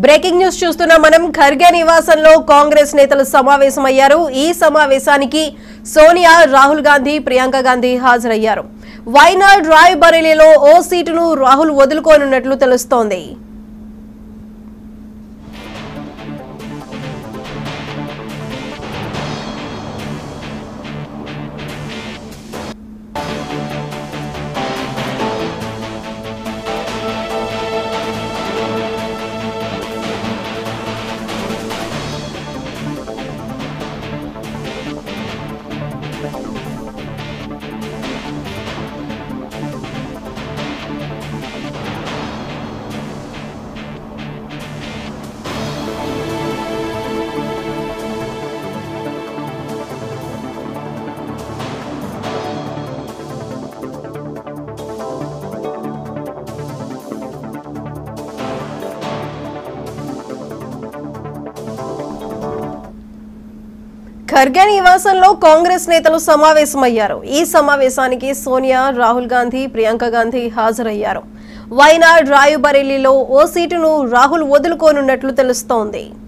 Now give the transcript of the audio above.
Breaking news చూస్తున్నాం మనం. ఖర్గే నివాసంలో కాంగ్రెస్ నేతలు సమావేశమయ్యారు. ఈ సమావేశానికి సోనియా, రాహుల్ గాంధీ, ప్రియాంక గాంధీ హాజరయ్యారు. వైనాడ్, రాయ్బరేలీలో ఓ సీటును రాహుల్ వదులుకోనున్నట్లు తెలుస్తోంది. ఖర్గే నివాసంలో కాంగ్రెస్ నేతలు సమావేశమయ్యారు. ఈ సమావేశానికి సోనియా, రాహుల్ గాంధీ, ప్రియాంక గాంధీ హాజరయ్యారు. వైనాడ్, రాయ్బరేలీలో ఓ సీటును రాహుల్ వదులుకోనున్నట్లు తెలుస్తోంది.